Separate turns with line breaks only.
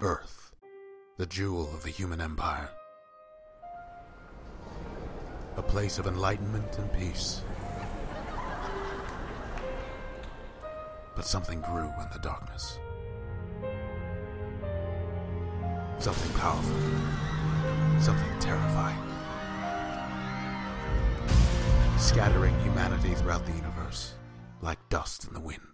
Earth, the jewel of the human empire. A place of enlightenment and peace. But something grew in the darkness. Something powerful. Something terrifying. Scattering humanity throughout the universe like dust in the wind.